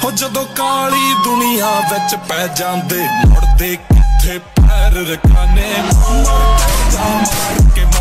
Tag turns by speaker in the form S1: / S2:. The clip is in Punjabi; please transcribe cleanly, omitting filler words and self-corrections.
S1: ਉਹ ਜਦੋਂ ਕਾਲੀ ਦੁਨੀਆ ਵਿੱਚ ਪੈ ਜਾਂਦੇ ਮੁੜਦੇ ਕਿੱਥੇ ਪੈਰ ਰਖਾਨੇ ਮਾਰ ਕੇ